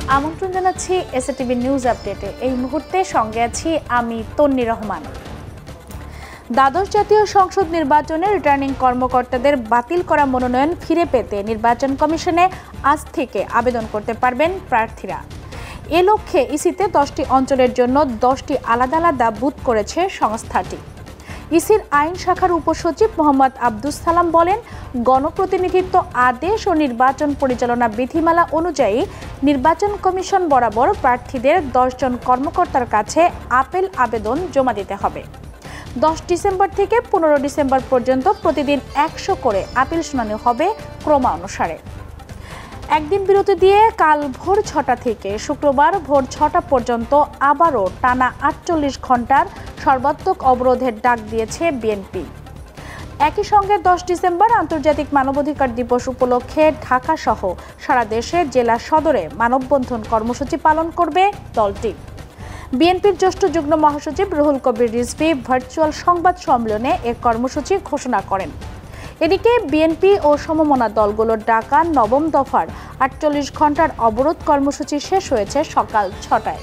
আমন্ত্রণ জানাচ্ছি SATV news আপডেটে। এই মুহূর্তে সঙ্গে আছি আমি তন্নি রহমান। দ্বাদশ জাতীয় সংসদ নির্বাচনে রিটার্নিং কর্মকর্তাদের বাতিল করা মনোনয়ন ফিরে পেতে নির্বাচন কমিশনে আজ থেকে আবেদন করতে পারবেন প্রার্থীরা। এ লক্ষ্যে ইসিতে 10টি অঞ্চলের জন্য 10টি আলাদা আলাদা বুথ করেছে সংস্থাটি। ইসির আইন শাখার উপসচিব মোহাম্মদ আব্দুস সালাম বলেন, গণপ্রতিনিধিত্ব আদেশ ও নির্বাচন পরিচালনা বিধিমালা অনুযায়ী নির্বাচন কমিশন বরাবর প্রার্থীদের 10 জন কর্মকর্তার কাছে আপিল আবেদন জমা দিতে হবে। 10 ডিসেম্বর থেকে 15 ডিসেম্বর পর্যন্ত প্রতিদিন 100 করে আপিল শুনানি হবে ক্রমানুসারে। একদিন বিরতি দিয়ে কাল ভোর 6টা থেকে শুক্রবার ভোর 6টা পর্যন্ত আবারও টানা 48 ঘন্টার সর্বাত্মক অবরোধের ডাক দিয়েছে বিএনপি। একই সঙ্গে 10 ডিসেম্বর আন্তর্জাতিক মানবাধিকার দিবস উপলক্ষে ঢাকা সহ সারা দেশে জেলা সদরে মানববন্ধন কর্মসূচি পালন করবে দলটি। বিএনপির জ্যেষ্ঠ যুগ্ম মহাসচিব রুহুল কবির রিজভী ভার্চুয়াল সংবাদ সম্মেলনে এ কর্মসূচি ঘোষণা করেন। এদিকে বিএনপি ও সমমনা দলগুলোর ডাকা 9ম দফার 48 ঘন্টার অবরোধ কর্মসূচি শেষ হয়েছে সকাল 6টায়।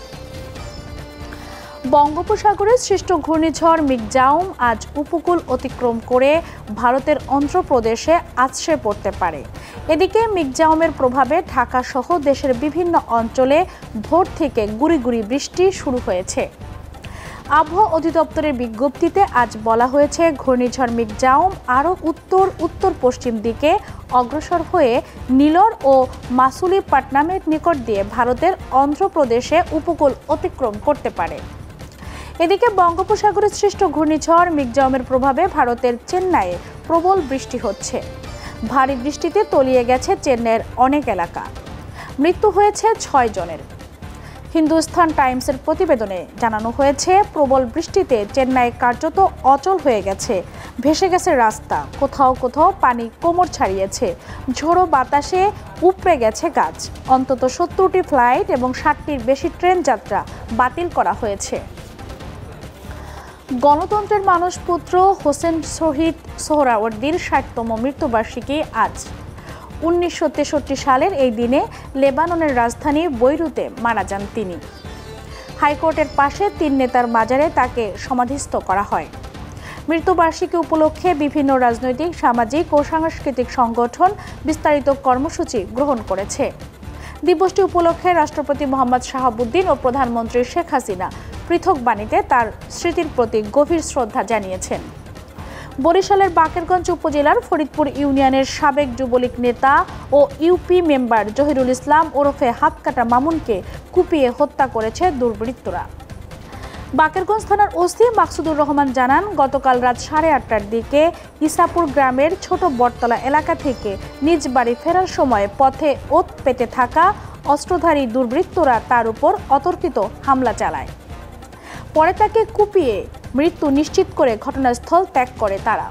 বঙ্গোপসাগরে সৃষ্ট ঘূর্ণিঝড় মিগজাউম আজ উপকূল অতিক্রম করে ভারতের অন্ধ্রপ্রদেশে আছড়ে পড়তে পারে। এদিকে মিগজাউমের প্রভাবে ঢাকা সহ দেশের বিভিন্ন অঞ্চলে ভোর থেকে গুঁড়ি গুঁড়ি বৃষ্টি শুরু হয়েছে। আবহাওয়া অধিদপ্তরের বিজ্ঞপ্তিতে আজ বলা হয়েছে, ঘূর্ণিঝড় মিগজাউম আরও উত্তর পশ্চিম দিকে অগ্রসর হয়ে নীলর ও মাসুলিপাটনামের নিকট দিয়ে ভারতের অন্ধ্রপ্রদেশে উপকূল অতিক্রম করতে পারে। এদিকে বঙ্গোপসাগরে সৃষ্ট ঘূর্ণিঝড় মিগজাউমের প্রভাবে ভারতের চেন্নাইয়ে প্রবল বৃষ্টি হচ্ছে। ভারী বৃষ্টিতে তলিয়ে গেছে চেন্নাইয়ের অনেক এলাকা। মৃত্যু হয়েছে 6 জনের। হিন্দুস্তান টাইমসের প্রতিবেদনে জানানো হয়েছে, প্রবল বৃষ্টিতে চেন্নাই কার্যত অচল হয়ে গেছে। ভেসে গেছে রাস্তা, কোথাও কোথাও পানি কোমর ছাড়িয়েছে। ঝোড়ো বাতাসে উপড়ে গেছে গাছ। অন্তত 70টি ফ্লাইট এবং 60টির বেশি ট্রেন যাত্রা বাতিল করা হয়েছে। গণতন্ত্রের মানসপুত্র হোসেন শহীদ সোহরাওয়ার্দীর 60তম মৃত্যুবার্ষিকী আজ। 1963 সালের এই দিনে লেবাননের রাজধানী বৈরুতে মারা যান তিনি। হাইকোর্টের পাশে 3 নেতার মাজারে তাকে সমাধিস্থ করা হয়। মৃত্যুবার্ষিকী উপলক্ষে বিভিন্ন রাজনৈতিক, সামাজিক ও সাংস্কৃতিক সংগঠন বিস্তারিত কর্মসূচি গ্রহণ করেছে। দিবসটি উপলক্ষে রাষ্ট্রপতি মোহাম্মদ শাহাবুদ্দিন ও প্রধানমন্ত্রী শেখ হাসিনা পৃথক বাণীতে তার স্মৃতির প্রতি গভীর শ্রদ্ধা জানিয়েছেন। বরিশালের বাকেরগঞ্জ উপজেলার ফরিদপুর ইউনিয়নের সাবেক যুবলীগ নেতা ও ইউপি মেম্বার জহিরুল ইসলাম ওরফে হাতকাটা মামুনকে কুপিয়ে হত্যা করেছে দুর্বৃত্তরা। বাকেরগঞ্জ থানার ওসি মাকসুদুর রহমান জানান, গতকাল রাত 8:30টার দিকে ইসাপুর গ্রামের ছোট বটতলা এলাকা থেকে নিজ বাড়ি ফেরার সময় পথে ওত পেতে থাকা অস্ত্রধারী দুর্বৃত্তরা তার উপর অতর্কিত হামলা চালায়। পরে তাকে কুপিয়ে মৃত্যু নিশ্চিত করে ঘটনাস্থল ত্যাগ করে তারা।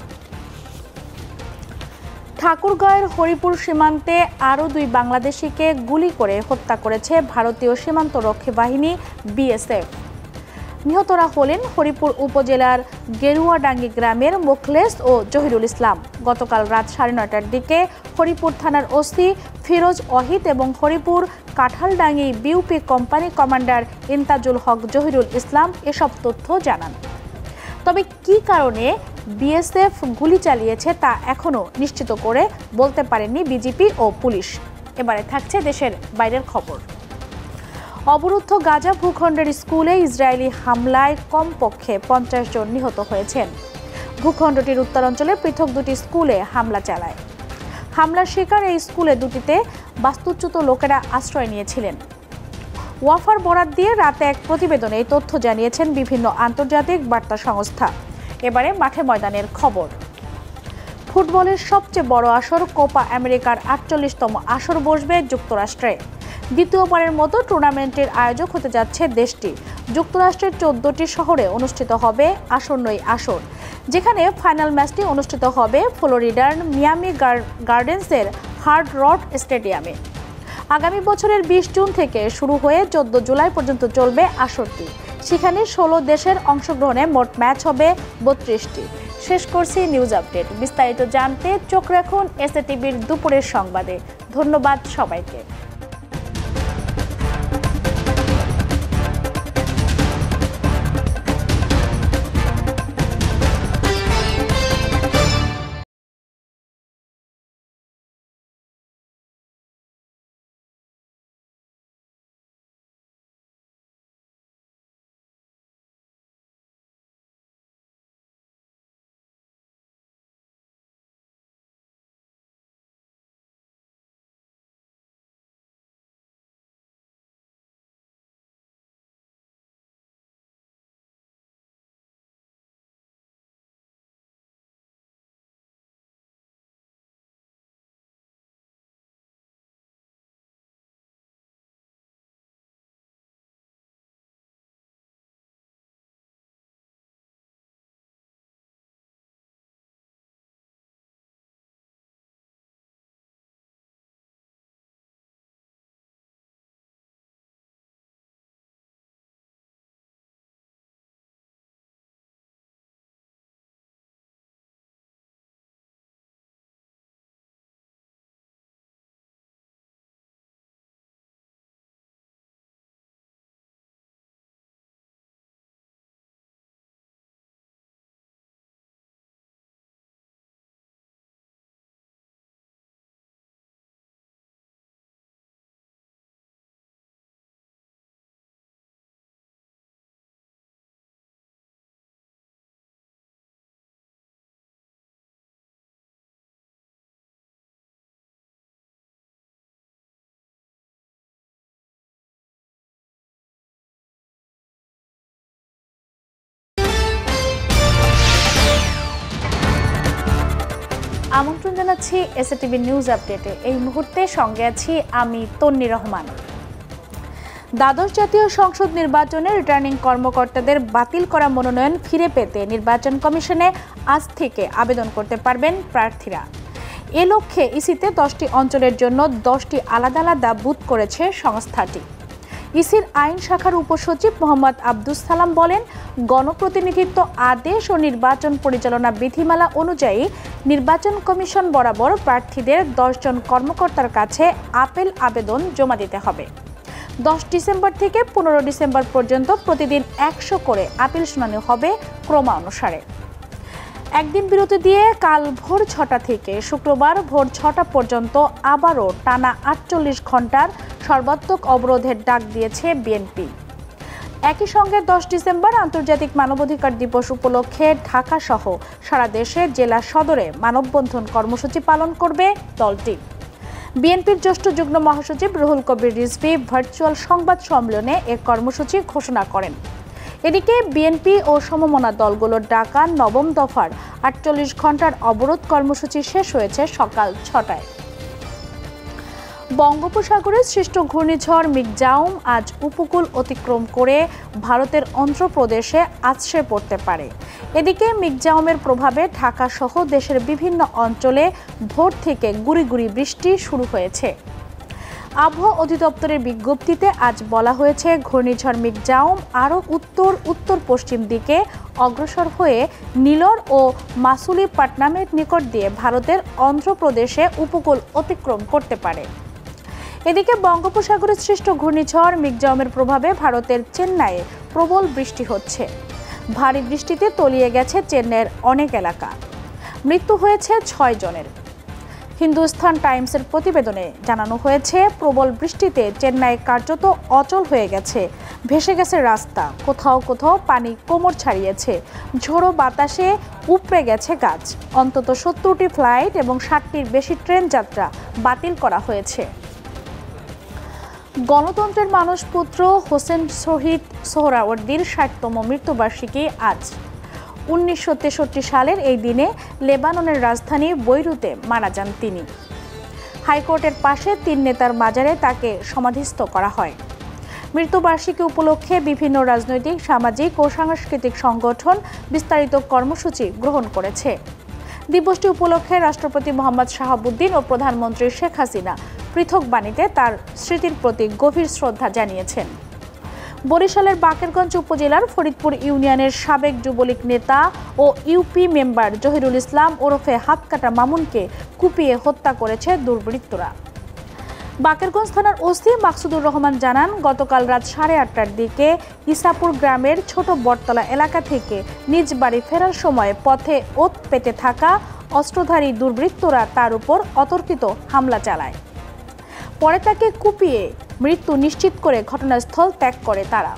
ঠাকুরগাঁওয়ের হরিপুর সীমান্তে আরও 2 বাংলাদেশিকে গুলি করে হত্যা করেছে ভারতীয় সীমান্তরক্ষী বাহিনী বিএসএফ। নিহতরা হলেন হরিপুর উপজেলার গেরুয়াডাঙ্গি গ্রামের মোখলেস ও জহিরুল ইসলাম। গতকাল রাত 9:30টার দিকে হরিপুর থানার ওসি ফিরোজ ওয়াহিদ এবং হরিপুর কাঁঠালডাঙ্গি বিউপি কোম্পানি কমান্ডার ইন্তাজুল হক জহিরুল ইসলাম এসব তথ্য জানান। তবে কী কারণে বিএসএফ গুলি চালিয়েছে তা এখনও নিশ্চিত করে বলতে পারেননি বিজিপি ও পুলিশ। এবারে থাকছে দেশের বাইরের খবর। অবরুদ্ধ গাজা ভূখণ্ডের স্কুলে ইসরায়েলি হামলায় কমপক্ষে 50 জন নিহত হয়েছেন। ভূখণ্ডটির উত্তরাঞ্চলে পৃথক 2টি স্কুলে হামলা চালায়। হামলার শিকার এই স্কুলে 2টিতে বাস্তুচ্যুত লোকেরা আশ্রয় নিয়েছিলেন। ওয়াফার বরাত দিয়ে রাতে এক প্রতিবেদনে এই তথ্য জানিয়েছেন বিভিন্ন আন্তর্জাতিক বার্তা সংস্থা। এবারে মাঠে ময়দানের খবর। ফুটবলের সবচেয়ে বড় আসর কোপা আমেরিকার 48তম আসর বসবে যুক্তরাষ্ট্রে। দ্বিতীয়বারের মতো টুর্নামেন্টের আয়োজক হতে যাচ্ছে দেশটি। যুক্তরাষ্ট্রের 14টি শহরে অনুষ্ঠিত হবে আসন্নই আসর, যেখানে ফাইনাল ম্যাচটি অনুষ্ঠিত হবে ফ্লোরিডার মিয়ামি গার্ডেন্সের হার্ড রক স্টেডিয়ামে। আগামী বছরের 20 জুন থেকে শুরু হয়ে 14 জুলাই পর্যন্ত চলবে আসরটি। সেখানে 16 দেশের অংশগ্রহণে মোট ম্যাচ হবে 32টি। শেষ করছি নিউজ আপডেট। বিস্তারিত জানতে চোখ রাখুন এসএটিভির দুপুরের সংবাদে। ধন্যবাদ সবাইকে। আমন্ত্রণ জানাচ্ছি এসএটিভি নিউজ আপডেটে। এই মুহূর্তে সঙ্গে আছি আমি তন্নি রহমান। দ্বাদশ জাতীয় সংসদ নির্বাচনে রিটার্নিং কর্মকর্তাদের বাতিল করা মনোনয়ন ফিরে পেতে নির্বাচন কমিশনে আজ থেকে আবেদন করতে পারবেন প্রার্থীরা। এ লক্ষ্যে ইসিতে 10টি অঞ্চলের জন্য 10টি আলাদা আলাদা বুথ করেছে সংস্থাটি। ইসির আইন শাখার উপসচিব মোহাম্মদ আব্দুস সালাম বলেন, গণপ্রতিনিধিত্ব আদেশ ও নির্বাচন পরিচালনা বিধিমালা অনুযায়ী নির্বাচন কমিশন বরাবর প্রার্থীদের 10 জন কর্মকর্তার কাছে আপিল আবেদন জমা দিতে হবে। 10 ডিসেম্বর থেকে 15 ডিসেম্বর পর্যন্ত প্রতিদিন 100 করে আপিল শুনানি হবে ক্রমানুসারে। একদিন বিরতি দিয়ে কাল ভোর 6টা থেকে শুক্রবার ভোর 6টা পর্যন্ত আবারও টানা 48 ঘন্টার সর্বাত্মক অবরোধের ডাক দিয়েছে বিএনপি। একই সঙ্গে 10 ডিসেম্বর আন্তর্জাতিক মানবাধিকার দিবস উপলক্ষে ঢাকা সহ সারা দেশে জেলা সদরে মানববন্ধন কর্মসূচি পালন করবে দলটি। বিএনপির জ্যেষ্ঠ যুগ্ম মহাসচিব রুহুল কবির রিজভী ভার্চুয়াল সংবাদ সম্মেলনে এ কর্মসূচি ঘোষণা করেন। এদিকে বিএনপি ও সমমনা দলগুলোর ডাকা নবম দফার 48 ঘন্টার অবরোধ কর্মসূচি শেষ হয়েছে সকাল 6টায়। বঙ্গোপসাগরে সৃষ্ট ঘূর্ণিঝড় মিগজাউম আজ উপকূল অতিক্রম করে ভারতের অন্ধ্রপ্রদেশে আছড়ে পড়তে পারে। এদিকে মিগজাউমের প্রভাবে ঢাকা সহ দেশের বিভিন্ন অঞ্চলে ভোর থেকে গুঁড়ি গুঁড়ি বৃষ্টি শুরু হয়েছে। আবহাওয়া অধিদপ্তরের বিজ্ঞপ্তিতে আজ বলা হয়েছে, ঘূর্ণিঝড় মিগজাউম আরও উত্তর পশ্চিম দিকে অগ্রসর হয়ে নীলর ও মাসুলিপাটনামের নিকট দিয়ে ভারতের অন্ধ্রপ্রদেশে উপকূল অতিক্রম করতে পারে। এদিকে বঙ্গোপসাগরে সৃষ্ট ঘূর্ণিঝড় মিগজাউমের প্রভাবে ভারতের চেন্নাইয়ে প্রবল বৃষ্টি হচ্ছে। ভারী বৃষ্টিতে তলিয়ে গেছে চেন্নাইয়ের অনেক এলাকা। মৃত্যু হয়েছে 6 জনের। হিন্দুস্তান টাইমসের প্রতিবেদনে জানানো হয়েছে, প্রবল বৃষ্টিতে চেন্নাই কার্যত অচল হয়ে গেছে, ভেসে গেছে রাস্তা, কোথাও কোথাও পানি কোমর ছাড়িয়েছে, ঝোড়ো বাতাসে উপড়ে গেছে গাছ। অন্তত 70টি ফ্লাইট এবং 60টির বেশি ট্রেন যাত্রা বাতিল করা হয়েছে। গণতন্ত্রের মানসপুত্র হোসেন শহীদ সোহরাওয়ার্দীর 60তম মৃত্যুবার্ষিকী আজ। 1963 সালের এই দিনে লেবাননের রাজধানী বৈরুতে মারা যান তিনি। হাইকোর্টের পাশে 3 নেতার মাজারে তাকে সমাধিস্থ করা হয়। মৃত্যুবার্ষিকী উপলক্ষে বিভিন্ন রাজনৈতিক, সামাজিক ও সাংস্কৃতিক সংগঠন বিস্তারিত কর্মসূচি গ্রহণ করেছে। দিবসটি উপলক্ষে রাষ্ট্রপতি মোহাম্মদ শাহাবুদ্দিন ও প্রধানমন্ত্রী শেখ হাসিনা পৃথক বাণীতে তার স্মৃতির প্রতি গভীর শ্রদ্ধা জানিয়েছেন। বরিশালের বাকেরগঞ্জ উপজেলার ফরিদপুর ইউনিয়নের সাবেক যুবলীগ নেতা ও ইউপি মেম্বার জহিরুল ইসলাম ওরফে হাতকাটা মামুনকে কুপিয়ে হত্যা করেছে দুর্বৃত্তরা। বাকেরগঞ্জ থানার ওসি মাকসুদুর রহমান জানান, গতকাল রাত 8:30টার দিকে ইসাপুর গ্রামের ছোট বটতলা এলাকা থেকে নিজ বাড়ি ফেরার সময় পথে ওত পেতে থাকা অস্ত্রধারী দুর্বৃত্তরা তার উপর অতর্কিত হামলা চালায়। পরে তাকে কুপিয়ে মৃত্যু নিশ্চিত করে ঘটনাস্থল ত্যাগ করে তারা।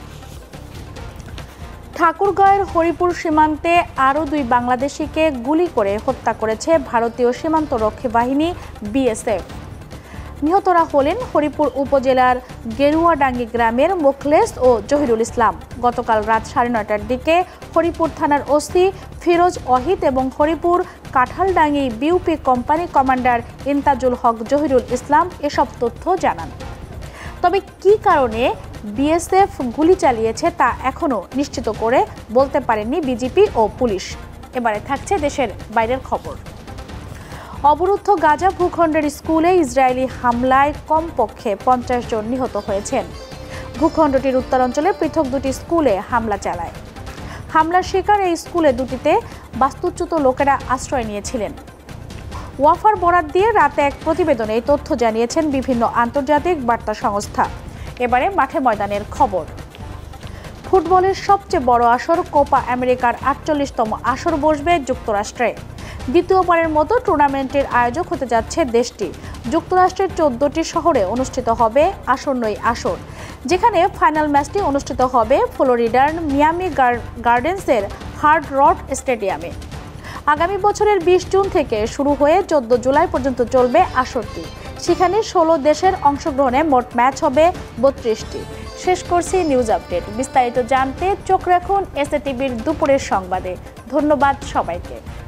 ঠাকুরগাঁওয়ের হরিপুর সীমান্তে আরও 2 বাংলাদেশিকে গুলি করে হত্যা করেছে ভারতীয় সীমান্তরক্ষী বাহিনী বিএসএফ। নিহতরা হলেন হরিপুর উপজেলার গেরুয়াডাঙ্গি গ্রামের মোখলেস ও জহিরুল ইসলাম। গতকাল রাত 9:30টার দিকে হরিপুর থানার ওসি ফিরোজ ওয়াহিদ এবং হরিপুর কাঁঠালডাঙ্গি বিউপি কোম্পানি কমান্ডার ইন্তাজুল হক জহিরুল ইসলাম এসব তথ্য জানান। তবে কী কারণে বিএসএফ গুলি চালিয়েছে তা এখনও নিশ্চিত করে বলতে পারেননি বিজিপি ও পুলিশ। এবারে থাকছে দেশের বাইরের খবর। অবরুদ্ধ গাজা ভূখণ্ডের স্কুলে ইসরায়েলি হামলায় কমপক্ষে 50 জন নিহত হয়েছেন। ভূখণ্ডটির উত্তরাঞ্চলে পৃথক 2টি স্কুলে হামলা চালায়। হামলার শিকার এই স্কুলে 2টিতে বাস্তুচ্যুত লোকেরা আশ্রয় নিয়েছিলেন। ওয়াফার বরাত দিয়ে রাতে এক প্রতিবেদনে এই তথ্য জানিয়েছেন বিভিন্ন আন্তর্জাতিক বার্তা সংস্থা। এবারে মাঠে ময়দানের খবর। ফুটবলের সবচেয়ে বড় আসর কোপা আমেরিকার 48তম আসর বসবে যুক্তরাষ্ট্রে। দ্বিতীয়বারের মতো টুর্নামেন্টের আয়োজক হতে যাচ্ছে দেশটি। যুক্তরাষ্ট্রের 14টি শহরে অনুষ্ঠিত হবে আসন্নই আসর, যেখানে ফাইনাল ম্যাচটি অনুষ্ঠিত হবে ফ্লোরিডার মিয়ামি গার্ডেন্সের হার্ড রক স্টেডিয়ামে। আগামী বছরের 20 জুন থেকে শুরু হয়ে 14 জুলাই পর্যন্ত চলবে আসরটি। সেখানে 16 দেশের অংশগ্রহণে মোট ম্যাচ হবে 32টি। শেষ করছি নিউজ আপডেট। বিস্তারিত জানতে চোখ রাখুন এসএটিভির দুপুরের সংবাদে। ধন্যবাদ সবাইকে।